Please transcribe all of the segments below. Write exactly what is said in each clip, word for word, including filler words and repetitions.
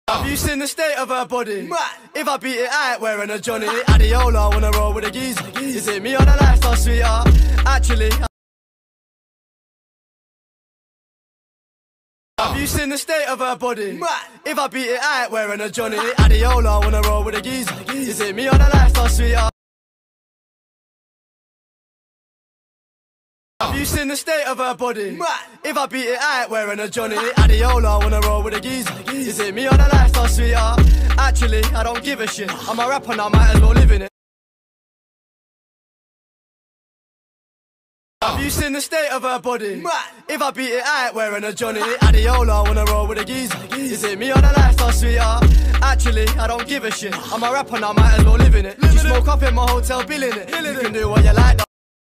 Have you seen the state of her body? If I beat it out wearing a Johnny Adiola, wanna roll with a geezer. Is it me on a lifestyle, sweetheart? Actually, have you seen the state of her body? If I beat it out wearing a Johnny Adiola, wanna roll with a geezer. Is it me on a lifestyle, sweetheart? Have you seen the state of her body? If I beat it out wearing a Johnny Adiola, wanna roll with a geezer. Is it me on a lifestyle, sweetheart? Actually, I don't give a shit. I'm a rapper now, might as well live in it. Have you seen the state of her body? If I beat it out wearing a Johnny Adiola, wanna roll with a geezer. Is it me on a lifestyle, sweetheart? Actually, I don't give a shit. I'm a rapper now, might as well live in it. Smoke up in my hotel bill in it. You can do what you like.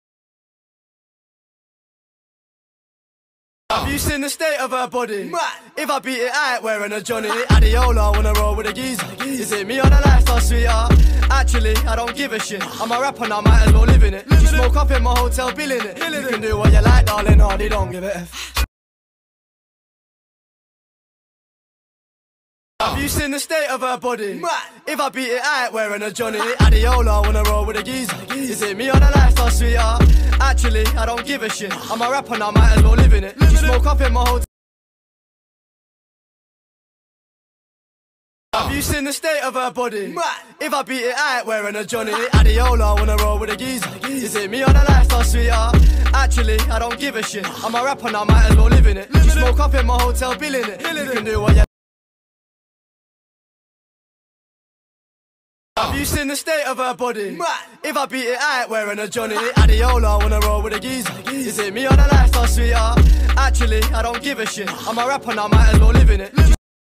Have you seen the state of her body? If I beat it out wearing a Johnny Adiola, wanna roll with a geezer. Is it me on a lifestyle, sweetheart? Actually, I don't give a shit. I'm a rapper now, might as well live in it. Smoke up in my hotel bill in it. You can do what you like, darling, hardly don't give a F. Have you seen the state of her body? If I beat it out wearing a Johnny Adiola, wanna roll with a geezer. Is it me on a lifestyle, sweetheart? Actually, I don't give a shit. I'm a rapper now, might as well live in it. Smoke up in my hotel. Have you seen the state of her body? If I beat it out wearing a Johnny Adiola, wanna roll with a geezer. Is it me on a lifestyle, sweetheart? Actually, I don't give a shit. I'm a rapper now, might as well live in it. Smoke up in my hotel bill in it. You can do what you. Have you seen the state of her body? If I beat it out wearing a Johnny Adiola, wanna roll with a geezer. Is it me on a lifestyle, sweetheart? Actually, I don't give a shit. I'm a rapper now, might as well live in it.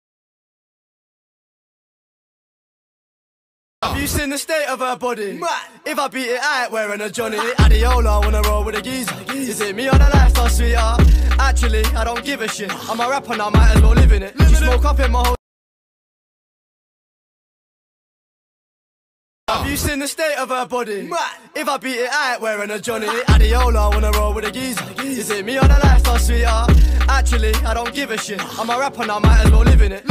Have you seen the state of her body? If I beat it out wearing a Johnny Adiola, wanna roll with a geezer. Is it me on a lifestyle, sweetheart? Actually, I don't give a shit. I'm a rapper now, might as well live in it. Smoke up in my hotel. Have you seen the state of her body? If I beat it out wearing a Johnny Adiola, wanna roll with a geezer. Is it me on a lifestyle, sweetheart? Actually, I don't give a shit. I'm a rapper now, might as well live in it.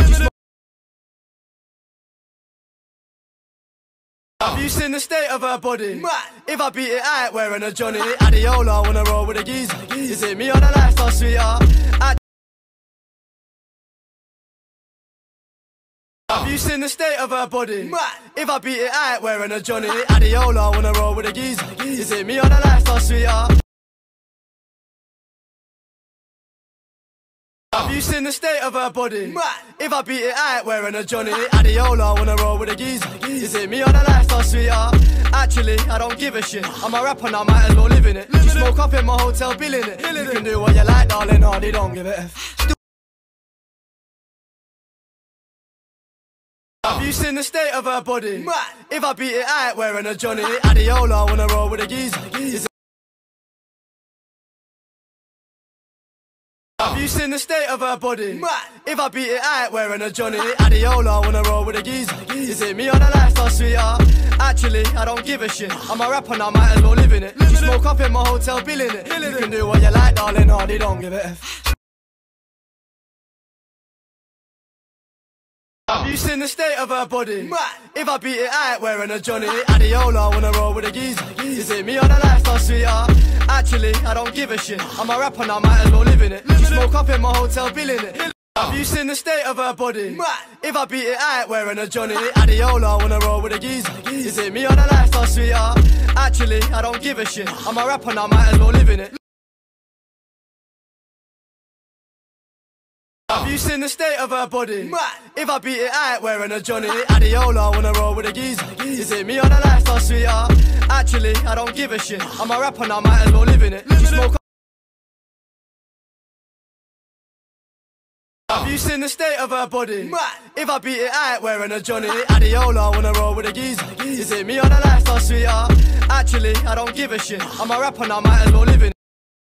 Have you seen the state of her body? If I beat it out wearing a Johnny Adiola, wanna roll with a geezer. Is it me on a lifestyle, sweetheart? Have you seen the state of her body? If I beat it out wearing a Johnny Adiola, wanna roll with a geezer. Is it me on a lifestyle, sweetheart? Have you seen the state of her body? If I beat it out wearing a Johnny Adiola, wanna roll with a geezer. Is it me on a lifestyle, sweetheart? Actually, I don't give a shit. I'm a rapper now, might as well live in it. Smoke up in my hotel bill in it. You can do what you like, darling, hardly don't give a F. Have you seen the state of her body? If I beat it out wearing a Johnny Adiola, wanna roll with a geezer. Is it... Have you seen the state of her body? If I beat it out wearing a Johnny Adiola, wanna roll with a geezer. Is it me on a lifestyle, sweetheart? Actually, I don't give a shit. I'm a rapper now, might as well live in it. Smoke up in my hotel bill in it. You can do what you like, darling, hardly don't give a F. Have you seen the state of her body? If I beat it out wearing a Johnny Adiola, wanna roll with a geezer. Is it me on a lifestyle, sweetheart? Actually, I don't give a shit. I'm a rapper now, might as well live in it. Smoke up in my hotel bill in it. Have you seen the state of her body? If I beat it out wearing a Johnny Adiola, wanna roll with a geezer. Is it me on a lifestyle, sweetheart? Actually, I don't give a shit. I'm a rapper now, might as well live in it. Have you seen the state of her body? If I beat it out wearing a Johnny Adiola, wanna roll with a geezer. Is it me on a lifestyle, sweetheart? Actually, I don't give a shit. I'm a rapper now, might as well live in it. Smoke. Have you seen the state of her body? If I beat it out wearing a Johnny Adiola, wanna roll with a geezer. Is it me on a lifestyle, sweetheart? Actually, I don't give a shit. I'm a rapper now, might as well live in it.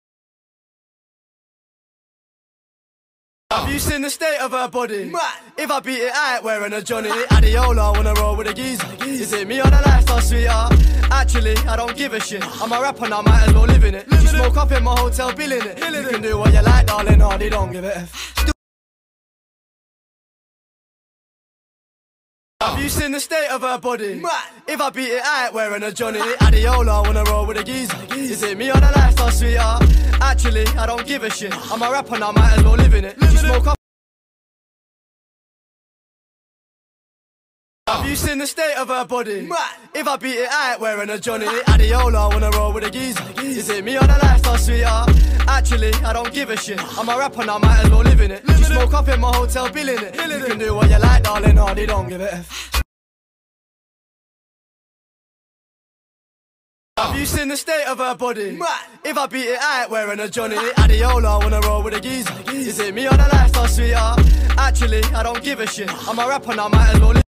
Have you seen the state of her body? If I beat it out wearing a Johnny Adiola, wanna roll with a geezer. Is it me on a lifestyle, sweetheart? Actually, I don't give a shit. I'm a rapper now, might as well live in it. Smoke up in my hotel bill in it. You can do what you like, darling, hardly don't give a F. Have you seen the state of her body? If I beat it out wearing a Johnny, Adiola wanna roll with a geezer. Is it me or the lifestyle, sweetheart? Actually, I don't give a shit. I'm a rapper now, might as well live in it. You smoke up. Have you seen the state of her body? If I beat it out wearing a Johnny, Adiola wanna roll with a geezer. Is it me or the lifestyle, sweetheart? Actually, I don't give a shit. I'm a rapper now, might as well live in it. You smoke up in my hotel, bill in it. You can do what you like, darling, hardy, don't give a F. Have you seen the state of her body? If I beat it out wearing a Johnny, Adiola wanna roll with a geezer. Is it me or the lifestyle, sweetheart? Actually, I don't give a shit. I'm a rapper now, might as well live.